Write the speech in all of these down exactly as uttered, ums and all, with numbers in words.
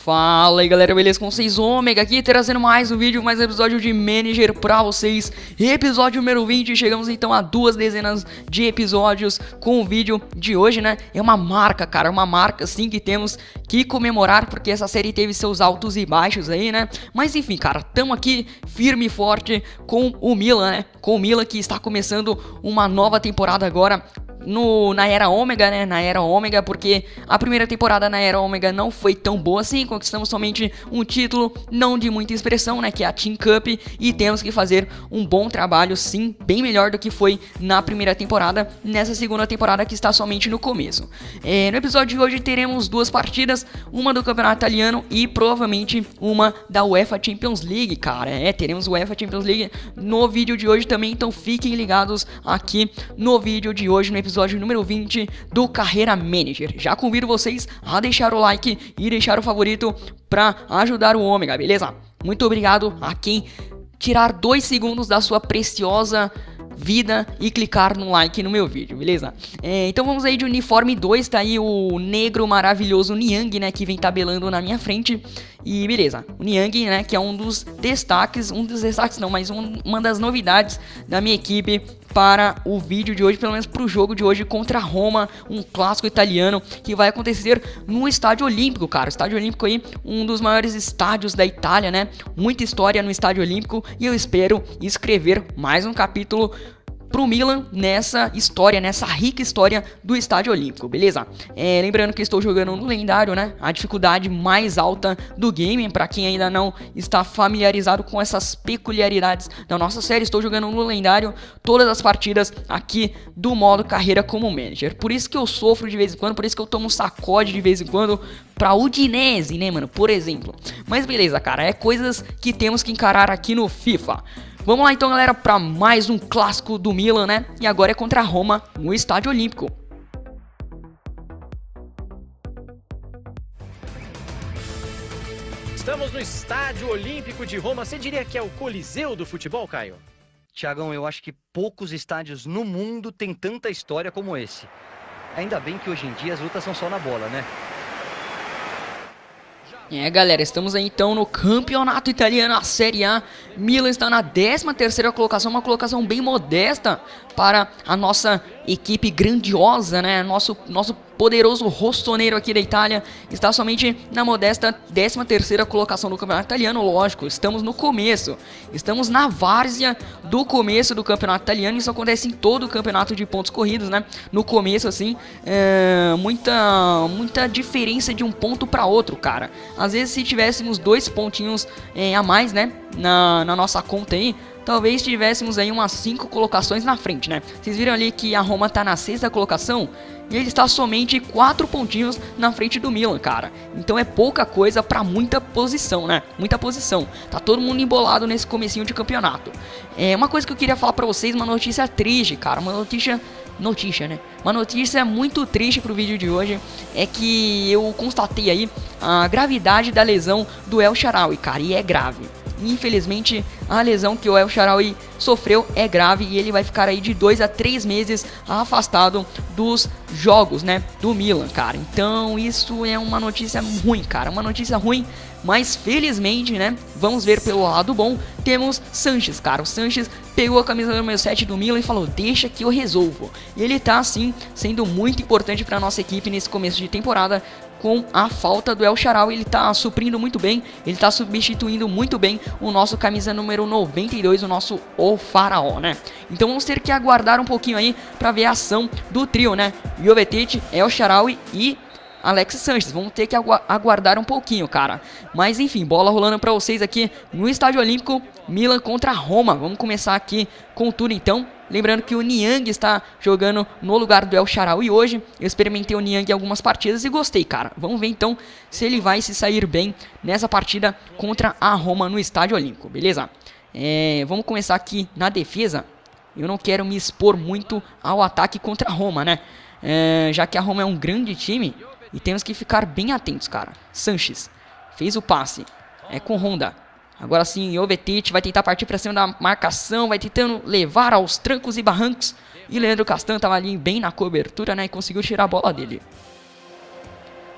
Fala aí galera, beleza com vocês? Ômega aqui, trazendo mais um vídeo, mais um episódio de Manager pra vocês. Episódio número vinte, chegamos então a duas dezenas de episódios com o vídeo de hoje, né? É uma marca, cara, uma marca sim que temos que comemorar, porque essa série teve seus altos e baixos aí, né? Mas enfim, cara, tamo aqui firme e forte com o Milan, né? Com o Milan que está começando uma nova temporada agora. No, na Era Ômega, né, na Era Ômega, porque a primeira temporada na Era Ômega não foi tão boa assim, conquistamos somente um título não de muita expressão, né, que é a Team Cup, e temos que fazer um bom trabalho, sim, bem melhor do que foi na primeira temporada, nessa segunda temporada que está somente no começo. É, no episódio de hoje teremos duas partidas, uma do Campeonato Italiano e provavelmente uma da UEFA Champions League, cara, é, teremos UEFA Champions League no vídeo de hoje também, então fiquem ligados aqui no vídeo de hoje, no episódio episódio número vinte do Carreira Manager. Já convido vocês a deixar o like e deixar o favorito para ajudar o Ômega, beleza? Muito obrigado a quem tirar dois segundos da sua preciosa vida e clicar no like no meu vídeo, beleza? É, então vamos aí de uniforme dois, tá aí o negro maravilhoso Niang, né, que vem tabelando na minha frente. E beleza, o Niang, né, que é um dos destaques, um dos destaques não, mas um, uma das novidades da minha equipe para o vídeo de hoje, pelo menos para o jogo de hoje contra a Roma, um clássico italiano que vai acontecer no Estádio Olímpico, cara. O Estádio Olímpico aí, um dos maiores estádios da Itália, né? Muita história no Estádio Olímpico e eu espero escrever mais um capítulo pro Milan nessa história, nessa rica história do Estádio Olímpico, beleza? É, lembrando que estou jogando no lendário, né? A dificuldade mais alta do game, para quem ainda não está familiarizado com essas peculiaridades da nossa série, estou jogando no lendário todas as partidas aqui do modo carreira como manager. Por isso que eu sofro de vez em quando, por isso que eu tomo um sacode de vez em quando pra Udinese, né, mano? Por exemplo. Mas beleza, cara, é coisas que temos que encarar aqui no FIFA. Vamos lá então, galera, para mais um clássico do Milan, né? E agora é contra a Roma no Estádio Olímpico. Estamos no Estádio Olímpico de Roma. Você diria que é o Coliseu do futebol, Caio? Tiagão, eu acho que poucos estádios no mundo têm tanta história como esse. Ainda bem que hoje em dia as lutas são só na bola, né? É, galera, estamos aí então no Campeonato Italiano, a Série A. Milan está na décima terceira colocação, uma colocação bem modesta para a nossa equipe grandiosa, né? Nosso, nosso poderoso rostoneiro aqui da Itália está somente na modesta décima terceira colocação do Campeonato Italiano. Lógico, estamos no começo, estamos na várzea do começo do Campeonato Italiano. Isso acontece em todo o campeonato de pontos corridos, né? No começo, assim, é, muita, muita diferença de um ponto para outro, cara. Às vezes, se tivéssemos dois pontinhos é, a mais, né, na, na nossa conta aí, talvez tivéssemos aí umas cinco colocações na frente, né? Vocês viram ali que a Roma tá na sexta colocação e ele está somente quatro pontinhos na frente do Milan, cara. Então é pouca coisa pra muita posição, né? Muita posição. Tá todo mundo embolado nesse comecinho de campeonato. É uma coisa que eu queria falar pra vocês, uma notícia triste, cara. Uma notícia... Notícia, né? Uma notícia muito triste pro vídeo de hoje é que eu constatei aí a gravidade da lesão do El Shaarawy, cara, e é grave. Infelizmente, a lesão que o El Shaarawy sofreu é grave e ele vai ficar aí de dois a três meses afastado dos jogos, né, do Milan, cara. Então, isso é uma notícia ruim, cara, uma notícia ruim, mas felizmente, né, vamos ver pelo lado bom, temos Sanches, cara. O Sanches pegou a camisa número sete do Milan e falou, deixa que eu resolvo. E ele tá, assim, sendo muito importante pra nossa equipe nesse começo de temporada. Com a falta do El Shaarawy, ele tá suprindo muito bem, ele tá substituindo muito bem o nosso camisa número noventa e dois, o nosso O Faraó, né? Então vamos ter que aguardar um pouquinho aí pra ver a ação do trio, né? Jovetic, El Shaarawy e Alex Sanches. Vamos ter que agu aguardar um pouquinho, cara. Mas enfim, bola rolando pra vocês aqui no Estádio Olímpico, Milan contra Roma. Vamos começar aqui com tudo então. Lembrando que o Niang está jogando no lugar do El Shaarawy hoje. Eu experimentei o Niang em algumas partidas e gostei, cara. Vamos ver então se ele vai se sair bem nessa partida contra a Roma no Estádio Olímpico, beleza? É, vamos começar aqui na defesa. Eu não quero me expor muito ao ataque contra a Roma, né? É, já que a Roma é um grande time e temos que ficar bem atentos, cara. Sanches fez o passe. É com Honda. Agora sim, Jovetic vai tentar partir para cima da marcação, vai tentando levar aos trancos e barrancos. E Leandro Castan estava ali bem na cobertura, né, e conseguiu tirar a bola dele.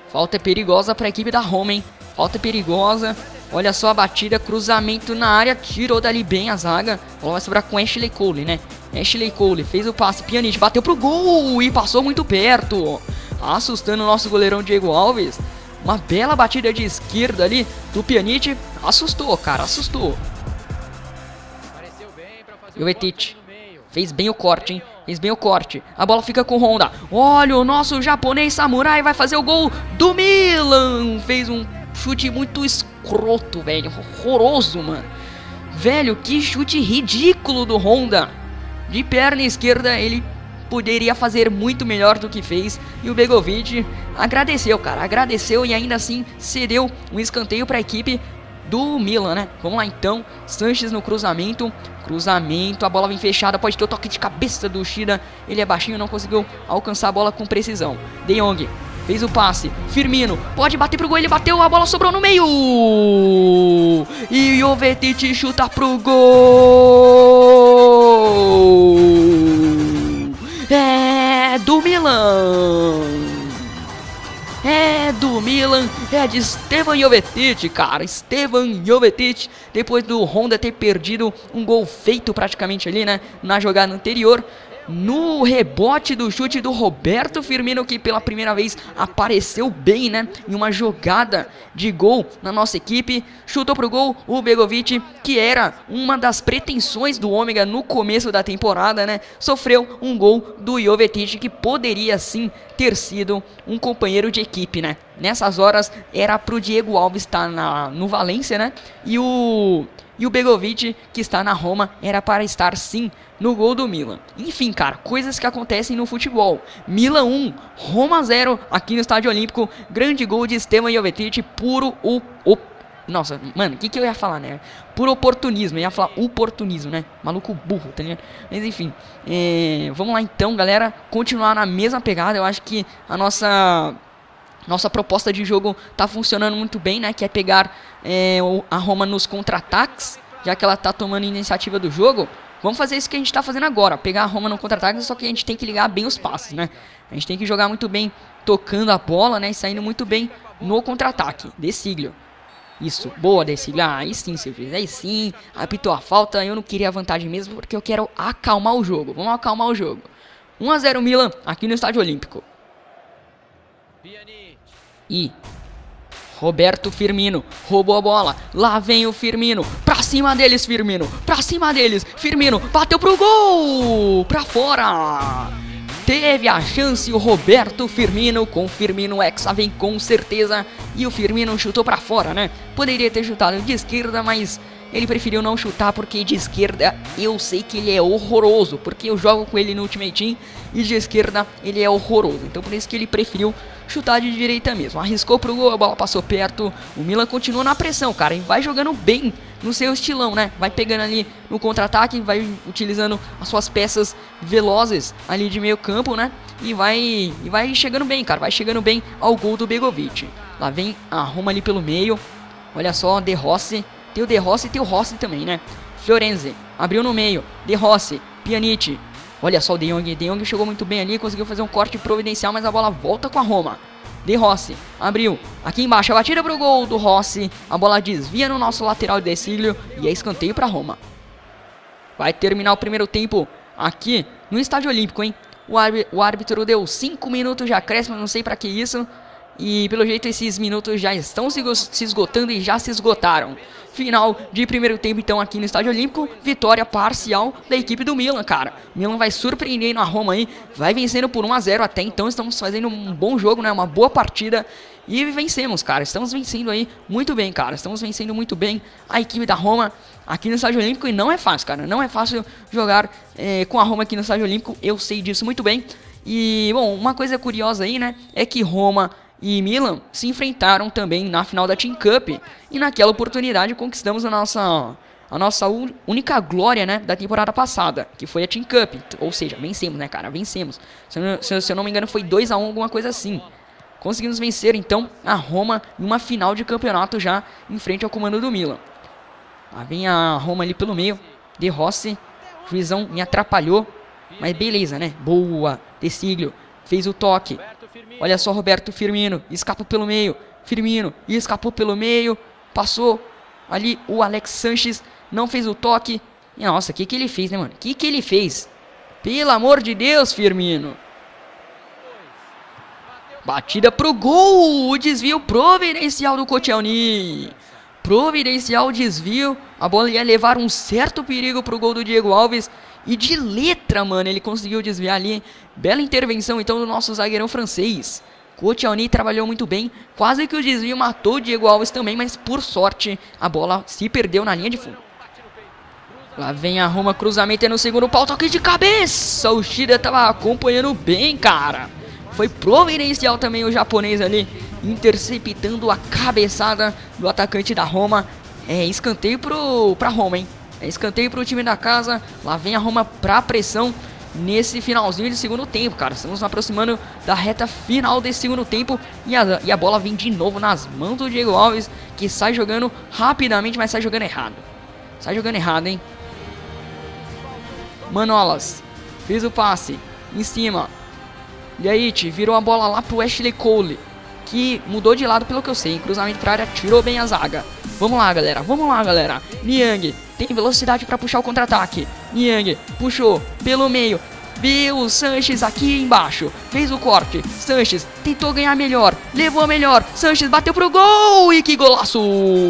Falta perigosa para a equipe da Roma, hein? Falta perigosa. Olha só a batida, cruzamento na área, tirou dali bem a zaga. A bola vai sobrar com Ashley Cole, né? Ashley Cole fez o passe, Pjanic bateu pro gol e passou muito perto, assustando o nosso goleirão Diego Alves. Uma bela batida de esquerda ali do Pjanic, assustou, cara, assustou. Jovetic fez bem o corte, hein? Fez bem o corte. A bola fica com Honda. Olha, o nosso japonês samurai vai fazer o gol do Milan. Fez um chute muito escroto, velho. Horroroso, mano. Velho, que chute ridículo do Honda. De perna esquerda, ele poderia fazer muito melhor do que fez. E o Begovic agradeceu, cara. Agradeceu e ainda assim cedeu um escanteio para a equipe do Milan, né? Vamos lá então. Sanches no cruzamento. Cruzamento, a bola vem fechada. Pode ter o toque de cabeça do Shida. Ele é baixinho, não conseguiu alcançar a bola com precisão. De Jong fez o passe. Firmino pode bater pro gol. Ele bateu, a bola sobrou no meio. E o Jovetic chuta pro gol. É do Milan. É do Milan, é de Stevan Jovetic, cara. Stevan Jovetic, depois do Honda ter perdido um gol feito praticamente ali, né, na jogada anterior. No rebote do chute do Roberto Firmino, que pela primeira vez apareceu bem, né, em uma jogada de gol na nossa equipe. Chutou pro gol o Begovic, que era uma das pretensões do Ômega no começo da temporada, né, sofreu um gol do Jovetic, que poderia sim ter sido um companheiro de equipe, né. Nessas horas era pro Diego Alves estar na, no Valência, né, e o... E o Begovic, que está na Roma, era para estar sim no gol do Milan. Enfim, cara, coisas que acontecem no futebol. Milan um, Roma zero aqui no Estádio Olímpico. Grande gol de Stevan Jovetic, puro o... o Nossa, mano, o que, que eu ia falar, né? Puro oportunismo, eu ia falar oportunismo, né? Maluco burro, tá ligado? Mas enfim, é... vamos lá então, galera. Continuar na mesma pegada, eu acho que a nossa... Nossa proposta de jogo tá funcionando muito bem, né? Que é pegar é, a Roma nos contra-ataques, já que ela tá tomando iniciativa do jogo. Vamos fazer isso que a gente tá fazendo agora, pegar a Roma no contra-ataque, só que a gente tem que ligar bem os passes, né? A gente tem que jogar muito bem tocando a bola, né? E saindo muito bem no contra-ataque. De Siglio. Isso, boa, De Siglio. Ah, aí sim, Silvio. Aí sim, apitou a falta. Eu não queria a vantagem mesmo, porque eu quero acalmar o jogo. Vamos acalmar o jogo. um a zero Milan, aqui no Estádio Olímpico. E Roberto Firmino roubou a bola. Lá vem o Firmino. Pra cima deles, Firmino. Pra cima deles. Firmino bateu pro gol. Pra fora. Teve a chance o Roberto Firmino. Com o Firmino Hexa vem com certeza. E o Firmino chutou pra fora, né? Poderia ter chutado de esquerda, mas ele preferiu não chutar porque de esquerda eu sei que ele é horroroso. Porque eu jogo com ele no Ultimate Team e de esquerda ele é horroroso. Então por isso que ele preferiu chutar de direita mesmo. Arriscou pro gol, a bola passou perto. O Milan continua na pressão, cara. E vai jogando bem no seu estilão, né? Vai pegando ali no contra-ataque, vai utilizando as suas peças velozes ali de meio campo, né? E vai, e vai chegando bem, cara. Vai chegando bem ao gol do Begovic. Lá vem a Roma ali pelo meio. Olha só, De Rossi. Tem o De Rossi e tem o Rossi também, né? Florenzi abriu no meio. De Rossi, Pjanic. Olha só o De Jong. De Jong chegou muito bem ali, conseguiu fazer um corte providencial, mas a bola volta com a Roma. De Rossi abriu. Aqui embaixo a batida pro gol do Rossi. A bola desvia no nosso lateral de Siglio e é escanteio pra Roma. Vai terminar o primeiro tempo aqui no Estádio Olímpico, hein? O, o árbitro deu cinco minutos de acréscimo, não sei pra que isso. E pelo jeito esses minutos já estão se, se esgotando e já se esgotaram. Final de primeiro tempo então aqui no Estádio Olímpico. Vitória parcial da equipe do Milan, cara. O Milan vai surpreendendo a Roma aí. Vai vencendo por um a zero até então. Estamos fazendo um bom jogo, né? Uma boa partida. E vencemos, cara. Estamos vencendo aí muito bem, cara. Estamos vencendo muito bem a equipe da Roma aqui no Estádio Olímpico. E não é fácil, cara. Não é fácil jogar é, com a Roma aqui no Estádio Olímpico. Eu sei disso muito bem. E, bom, uma coisa curiosa aí, né? É que Roma e Milan se enfrentaram também na final da Team Cup. E naquela oportunidade conquistamos a nossa, a nossa única glória, né, da temporada passada, que foi a Team Cup. Ou seja, vencemos, né, cara? Vencemos. Se eu, se, se eu não me engano foi dois a um, alguma coisa assim. Conseguimos vencer, então, a Roma em uma final de campeonato já em frente ao comando do Milan. Lá vem a Roma ali pelo meio. De Rossi. O juizão me atrapalhou. Mas beleza, né? Boa. De Siglio fez o toque. Olha só, Roberto Firmino, escapa pelo meio. Firmino, escapou pelo meio. Passou ali o Alex Sanches, não fez o toque. Nossa, o que que ele fez, né, mano? O que que ele fez? Pelo amor de Deus, Firmino. Batida pro gol, o desvio providencial do Koscielny. Providencial desvio, a bola ia levar um certo perigo pro gol do Diego Alves. E de letra, mano, ele conseguiu desviar ali. Bela intervenção, então, do nosso zagueirão francês. Koscielny trabalhou muito bem, quase que o desvio matou o Diego Alves também, mas por sorte a bola se perdeu na linha de fundo. Lá vem a Roma, cruzamento é no segundo pau, toque de cabeça. O Shida tava acompanhando bem, cara. Foi providencial também o japonês ali, interceptando a cabeçada do atacante da Roma. É escanteio pro, pra Roma, hein? É escanteio pro time da casa. Lá vem a Roma pra pressão nesse finalzinho de segundo tempo, cara. Estamos nos aproximando da reta final desse segundo tempo. E a, e a bola vem de novo nas mãos do Diego Alves, que sai jogando rapidamente, mas sai jogando errado. Sai jogando errado, hein? Manolas fez o passe em cima. Liait virou a bola lá pro Ashley Cole, que mudou de lado pelo que eu sei, em cruzamento pra área, tirou bem a zaga. Vamos lá, galera, vamos lá, galera. Niang tem velocidade pra puxar o contra-ataque. Niang puxou pelo meio, viu o Sanches aqui embaixo, fez o corte. Sanches tentou ganhar melhor, levou melhor. Sanches bateu pro gol, e que golaço!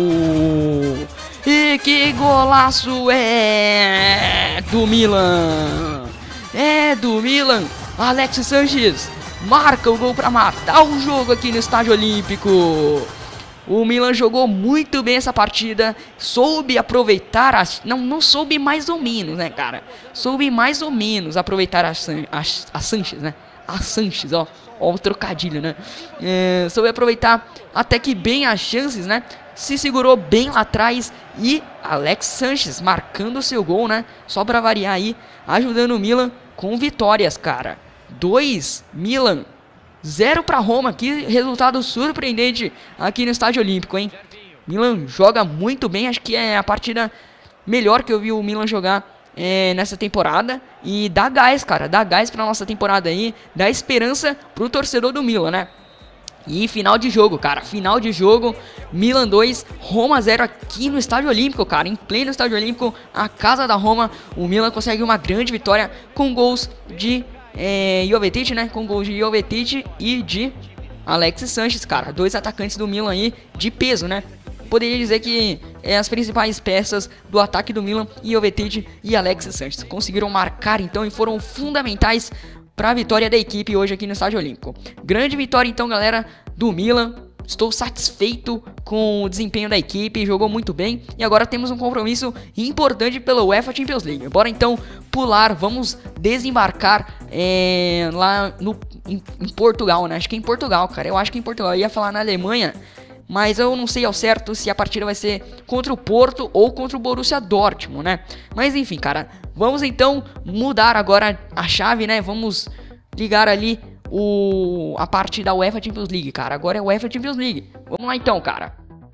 E que golaço é do Milan! É do Milan! Alex Sanches marca o gol para matar o jogo aqui no Estádio Olímpico. O Milan jogou muito bem essa partida, soube aproveitar, as, não, não soube mais ou menos, né, cara? Soube mais ou menos aproveitar a, a, a Sanches, né? A Sanches, ó, ó o trocadilho, né? É, soube aproveitar até que bem as chances, né? Se segurou bem lá atrás e Alex Sanches marcando o seu gol, né? Só para variar aí, ajudando o Milan com vitórias, cara. dois Milan, zero para Roma. Que resultado surpreendente aqui no Estádio Olímpico, hein? Milan joga muito bem, acho que é a partida melhor que eu vi o Milan jogar é, nessa temporada. E dá gás, cara, dá gás pra nossa temporada aí, dá esperança pro torcedor do Milan, né? E final de jogo, cara, final de jogo, Milan dois, Roma zero aqui no Estádio Olímpico, cara, em pleno Estádio Olímpico, a casa da Roma. O Milan consegue uma grande vitória com gols de é, Jovetic, né, com gols de Jovetic e de Alex Sanches, cara, dois atacantes do Milan aí de peso, né. Poderia dizer que é as principais peças do ataque do Milan, Jovetic e Alex Sanches conseguiram marcar então e foram fundamentais para a vitória da equipe hoje aqui no Estádio Olímpico. Grande vitória então, galera, do Milan. Estou satisfeito com o desempenho da equipe, jogou muito bem. E agora temos um compromisso importante pela UEFA Champions League. Bora então pular, vamos desembarcar é, lá no, em, em Portugal, né? Acho que é em Portugal, cara. Eu acho que é em Portugal. Eu ia falar na Alemanha, mas eu não sei ao certo se a partida vai ser contra o Porto ou contra o Borussia Dortmund, né? Mas enfim, cara, vamos então mudar agora a chave, né? Vamos ligar ali o, a parte da UEFA Champions League, cara. Agora é a UEFA Champions League. Vamos lá então, cara.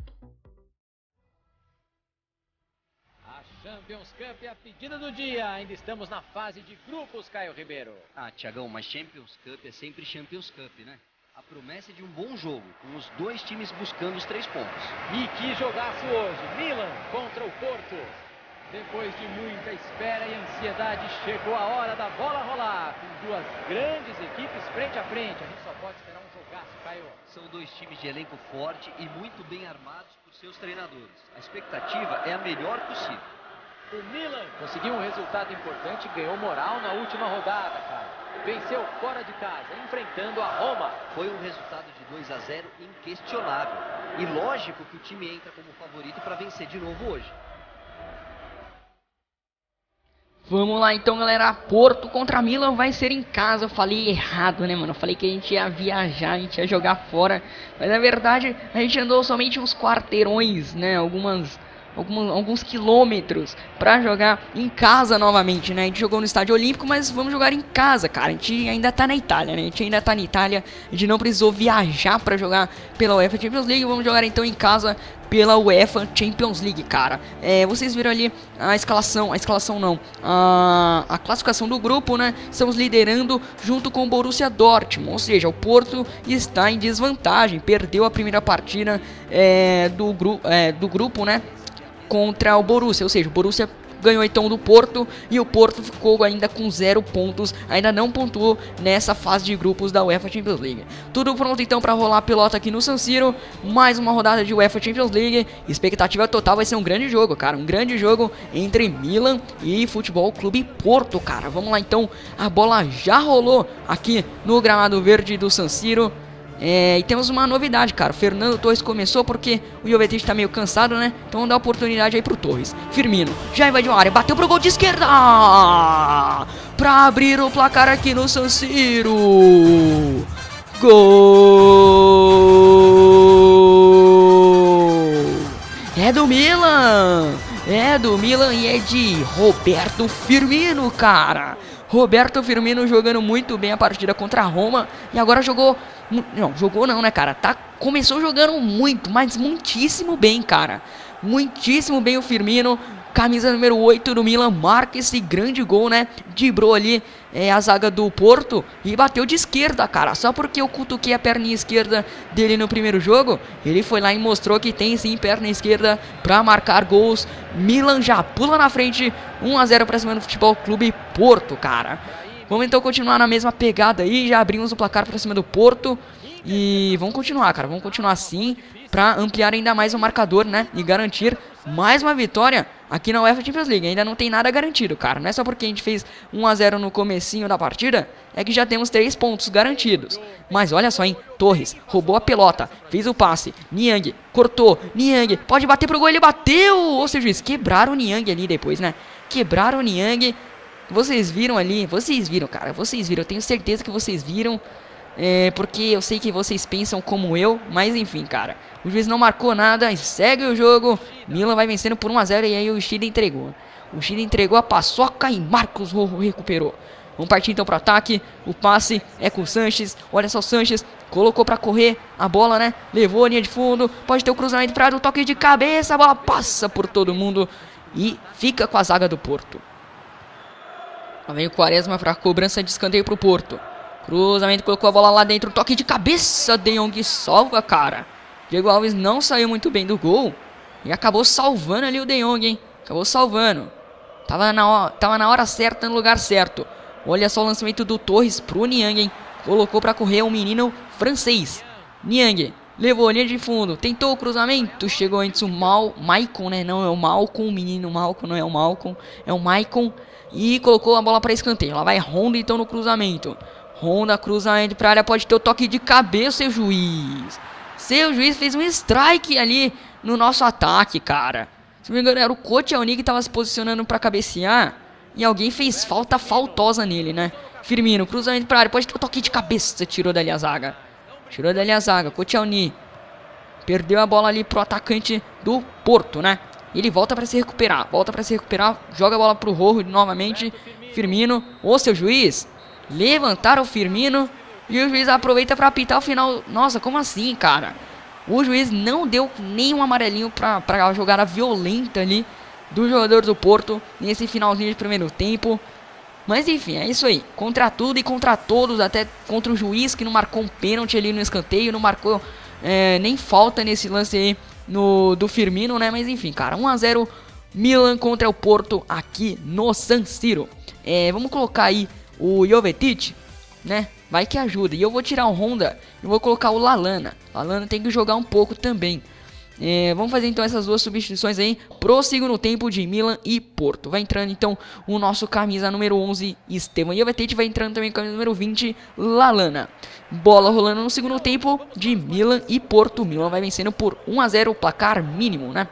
A Champions Cup é a pedida do dia. Ainda estamos na fase de grupos, Caio Ribeiro. Ah, Thiagão, mas Champions Cup é sempre Champions Cup, né? A promessa é de um bom jogo, com os dois times buscando os três pontos. E que jogaço hoje, Milan contra o Porto. Depois de muita espera e ansiedade, chegou a hora da bola rolar. Com duas grandes equipes frente a frente. A gente só pode esperar um jogaço, Caio. São dois times de elenco forte e muito bem armados por seus treinadores. A expectativa é a melhor possível. O Milan conseguiu um resultado importante e ganhou moral na última rodada, cara. Venceu fora de casa, enfrentando a Roma. Foi um resultado de dois a zero inquestionável. E lógico que o time entra como favorito para vencer de novo hoje. Vamos lá então, galera. Porto contra Milan vai ser em casa. Eu falei errado, né, mano? Eu falei que a gente ia viajar, a gente ia jogar fora. Mas na verdade, a gente andou somente uns quarteirões, né? Algumas, alguns, alguns quilômetros pra jogar em casa novamente, né? A gente jogou no Estádio Olímpico, mas vamos jogar em casa, cara. A gente ainda tá na Itália, né? A gente ainda tá na Itália, a gente não precisou viajar pra jogar pela UEFA Champions League. Vamos jogar então em casa pela UEFA Champions League, cara. É, vocês viram ali a escalação, a escalação não, a, a classificação do grupo, né? Estamos liderando junto com o Borussia Dortmund, ou seja, o Porto está em desvantagem, perdeu a primeira partida é, do, gru é, do grupo, né? Contra o Borussia, ou seja, o Borussia ganhou então do Porto e o Porto ficou ainda com zero pontos, ainda não pontuou nessa fase de grupos da UEFA Champions League. Tudo pronto então para rolar a pelota aqui no San Siro, mais uma rodada de UEFA Champions League, expectativa total, vai ser um grande jogo, cara, um grande jogo entre Milan e Futebol Clube Porto, cara. Vamos lá então, a bola já rolou aqui no gramado verde do San Siro. É, e temos uma novidade, cara. O Fernando Torres começou porque o Jovetic tá meio cansado, né? Então vamos dar oportunidade aí pro Torres. Firmino já invadiu a área, bateu pro gol de esquerda pra abrir o placar aqui no San Siro. Gol! É do Milan! É do Milan e é de Roberto Firmino, cara. Roberto Firmino jogando muito bem a partida contra a Roma e agora jogou... Não, jogou não, né, cara? Tá, começou jogando muito, mas muitíssimo bem, cara. Muitíssimo bem o Firmino. Camisa número oito do Milan, marca esse grande gol, né? Driblou ali é, a zaga do Porto e bateu de esquerda, cara. Só porque eu cutuquei a perninha esquerda dele no primeiro jogo, ele foi lá e mostrou que tem sim perna esquerda pra marcar gols. Milan já pula na frente, um a zero pra cima do Futebol Clube Porto, cara. Vamos então continuar na mesma pegada aí, já abrimos o placar pra cima do Porto. E vamos continuar, cara, vamos continuar assim pra ampliar ainda mais o marcador, né? E garantir mais uma vitória aqui na UEFA Champions League. Ainda não tem nada garantido, cara. Não é só porque a gente fez um a zero no comecinho da partida, é que já temos três pontos garantidos. Mas olha só, hein, Torres roubou a pelota, fez o passe, Niang cortou, Niang pode bater pro gol, ele bateu! Ou seja, eles quebraram o Niang ali depois, né? Quebraram o Niang. Vocês viram ali, vocês viram, cara, vocês viram, eu tenho certeza que vocês viram, é, porque eu sei que vocês pensam como eu, mas enfim, cara, o juiz não marcou nada e segue o jogo, Milan vai vencendo por um a zero e aí o Chile entregou, o Chile entregou a paçoca e Marcos Rojo recuperou. Vamos partir então para o ataque, o passe é com o Sanches, olha só o Sanches, colocou para correr a bola, né, levou a linha de fundo, pode ter o cruzamento para o toque de cabeça, a bola passa por todo mundo e fica com a zaga do Porto. Lá vem o Quaresma para a cobrança de escanteio para o Porto. Cruzamento, colocou a bola lá dentro. Toque de cabeça. De Jong salva, cara. Diego Alves não saiu muito bem do gol. E acabou salvando ali o De Jong, hein? Acabou salvando. Tava na, hora, tava na hora certa, no lugar certo. Olha só o lançamento do Torres pro Niang, hein? Colocou para correr o menino francês. Niang levou a linha de fundo. Tentou o cruzamento. Chegou antes o Mal, Maicon, né? Não é o Malcom. O menino Malcom não é o Malcom. É o Maicon. E colocou a bola para escanteio. Lá vai Honda então no cruzamento. Honda cruzamento para a área. Pode ter o toque de cabeça, seu juiz. Seu juiz fez um strike ali no nosso ataque, cara. Se não me engano, era o Koscielny que estava se posicionando para cabecear. E alguém fez falta faltosa nele, né? Firmino, cruzamento para a área. Pode ter o toque de cabeça. Tirou dali a zaga. Tirou dali a zaga. Koscielny perdeu a bola ali pro atacante do Porto, né? Ele volta para se recuperar, volta para se recuperar, joga a bola pro Rojo novamente, Firmino, ô seu juiz, levantaram o Firmino e o juiz aproveita para apitar o final. Nossa, como assim, cara? O juiz não deu nenhum amarelinho para a jogada violenta ali do jogador do Porto nesse finalzinho de primeiro tempo. Mas enfim, é isso aí, contra tudo e contra todos, até contra o juiz que não marcou um pênalti ali no escanteio, não marcou é, nem falta nesse lance aí no, do Firmino, né? Mas enfim, cara, um a zero Milan contra o Porto aqui no San Siro. É, vamos colocar aí o Jovetic, né? Vai que ajuda. E eu vou tirar o Honda e vou colocar o Lallana. Lallana tem que jogar um pouco também. É, vamos fazer então essas duas substituições aí pro segundo tempo de Milan e Porto. Vai entrando então o nosso camisa número onze, Esteban Jovetic. Vai entrando também o camisa número vinte, Lallana. Bola rolando no segundo tempo de Milan e Porto. Milan vai vencendo por um a zero, placar mínimo, né?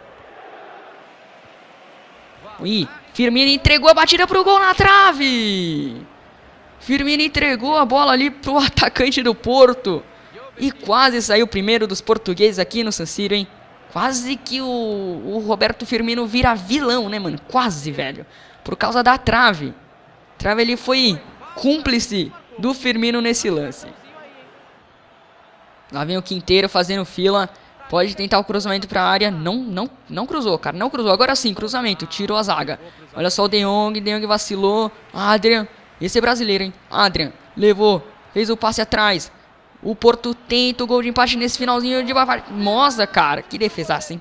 E Firmino entregou a batida pro gol na trave. Firmino entregou a bola ali pro atacante do Porto. E quase saiu o primeiro dos portugueses aqui no San Siro, hein? Quase que o, o Roberto Firmino vira vilão, né, mano? Quase, velho. Por causa da trave. A trave ele foi cúmplice do Firmino nesse lance. Lá vem o Quinteiro fazendo fila. Pode tentar o cruzamento pra área. Não, não, não cruzou, cara. Não cruzou. Agora sim, cruzamento. Tirou a zaga. Olha só o De Jong. De Jong vacilou. Adrian. Esse é brasileiro, hein? Adrian. Levou. Fez o passe atrás. O Porto tenta o gol de empate nesse finalzinho de Bavar. Nossa, cara. Que defesa assim.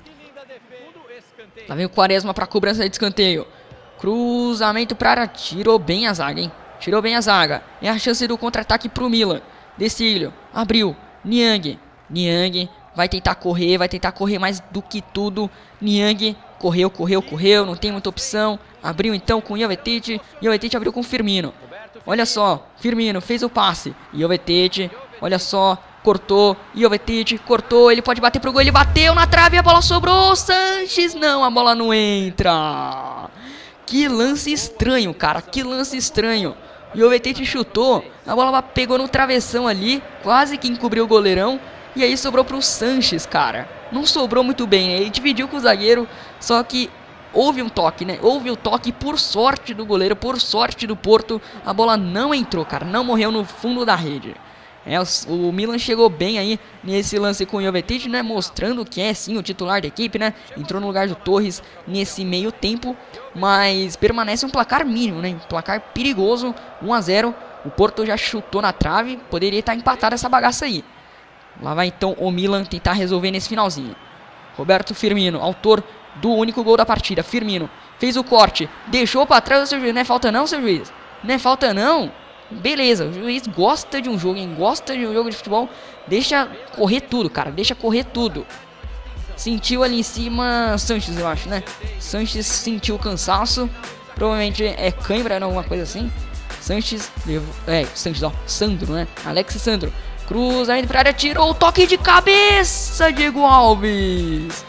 Lá vem o Quaresma pra cobrança de escanteio. Cruzamento pra área. Tirou bem a zaga, hein? Tirou bem a zaga. É a chance do contra-ataque pro Milan. Decílio. Abriu. Niang. Niang. Vai tentar correr. Vai tentar correr mais do que tudo. Niang. Correu, correu, correu. Não tem muita opção. Abriu então com Jovetic. Jovetic abriu com Firmino. Olha só. Firmino fez o passe. Jovetic. Olha só. Cortou. Jovetic. Cortou. Ele pode bater pro gol. Ele bateu na trave. A bola sobrou. Sanches. Não. A bola não entra. Que lance estranho, cara. Que lance estranho. Jovetic chutou. A bola pegou no travessão ali. Quase que encobriu o goleirão. E aí sobrou pro Sanches, cara. Não sobrou muito bem, né? Ele dividiu com o zagueiro. Só que houve um toque, né? Houve o toque por sorte do goleiro. Por sorte do Porto. A bola não entrou, cara. Não morreu no fundo da rede. É, o, o Milan chegou bem aí nesse lance com o Jovetic, né? Mostrando que é sim o titular da equipe, né? Entrou no lugar do Torres nesse meio tempo. Mas permanece um placar mínimo, né? Um placar perigoso, um a zero. O Porto já chutou na trave. Poderia estar empatado essa bagaça aí. Lá vai então o Milan tentar resolver nesse finalzinho. Roberto Firmino, autor do único gol da partida. Firmino fez o corte. Deixou pra trás o seu juiz. Não é falta não, seu juiz? Não é falta não? Beleza, o juiz gosta de um jogo, hein? Gosta de um jogo de futebol. Deixa correr tudo, cara. Deixa correr tudo. Sentiu ali em cima Sanches, eu acho, né? Sanches sentiu o cansaço. Provavelmente é cãibra, alguma coisa assim. Sanches, é, Sanches, ó. Sandro, né? Alex Sandro. Cruzamento pra área, tirou o toque de cabeça, Diego Alves.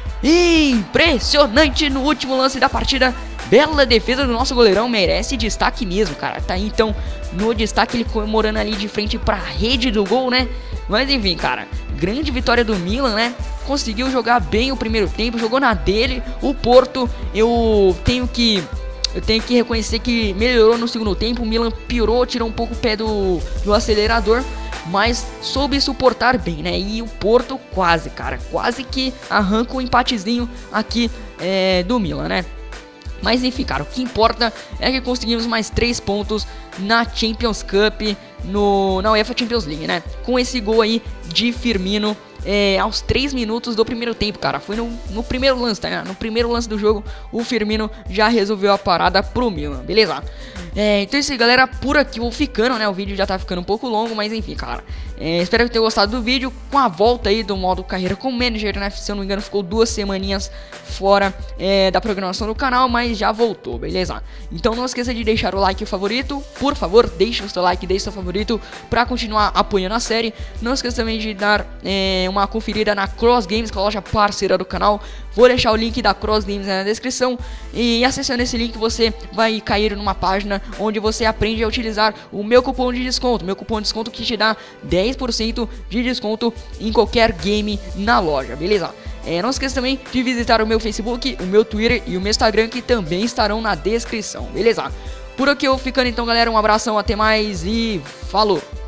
Impressionante no último lance da partida. Bela defesa do nosso goleirão, merece destaque mesmo, cara. Tá aí então no destaque, ele comemorando ali de frente pra rede do gol, né? Mas enfim, cara, grande vitória do Milan, né? Conseguiu jogar bem o primeiro tempo, jogou na dele. O Porto, eu tenho que... Eu tenho que reconhecer que melhorou no segundo tempo. O Milan piorou, tirou um pouco o pé do, do acelerador, mas soube suportar bem, né? E o Porto quase, cara, quase que arranca um empatezinho aqui é, do Milan, né? Mas enfim, cara, o que importa é que conseguimos mais três pontos na Champions Cup, no, na UEFA Champions League, né? Com esse gol aí de Firmino é, aos três minutos do primeiro tempo, cara. Foi no, no primeiro lance, tá, né? No primeiro lance do jogo, o Firmino já resolveu a parada pro Milan, beleza? É, então é isso aí, galera, por aqui eu vou ficando, né? O vídeo já tá ficando um pouco longo, mas enfim, cara, é, espero que tenham gostado do vídeo. Com a volta aí do modo carreira com manager, né? Se eu não me engano, ficou duas semaninhas fora é, da programação do canal, mas já voltou, beleza? Então não esqueça de deixar o like favorito. Por favor, deixe o seu like, deixe o seu favorito pra continuar apoiando a série. Não esqueça também de dar é, uma conferida na Cross Games, que é a loja parceira do canal. Vou deixar o link da Cross Games na descrição. E acessando esse link você vai cair numa página onde você aprende a utilizar o meu cupom de desconto. Meu cupom de desconto que te dá dez por cento de desconto em qualquer game na loja, beleza? É, não esqueça também de visitar o meu Facebook, o meu Twitter e o meu Instagram, que também estarão na descrição, beleza? Por aqui eu vou ficando então, galera. Um abração, até mais e falou!